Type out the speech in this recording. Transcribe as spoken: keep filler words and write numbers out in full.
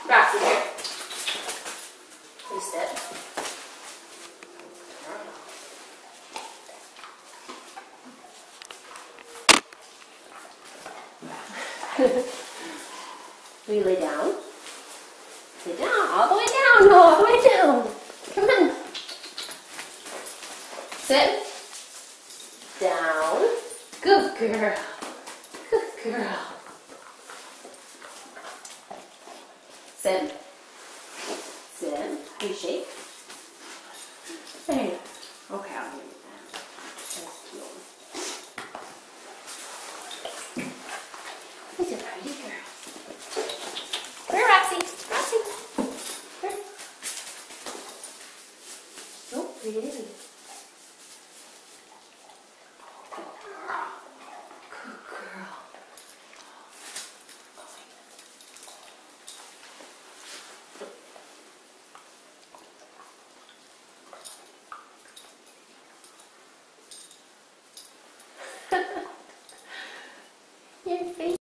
Roxy, here. Please sit. Will you lay down? Lay down, all the way down, all the way down. Come on. Sit. Down. Good girl. Good girl. Sit. Sit. You shake. There you go. Okay, I'll give you that. That's cute. He's a pretty girl. Where, Roxy? Roxy. Where? Nope, we didn't. Your face.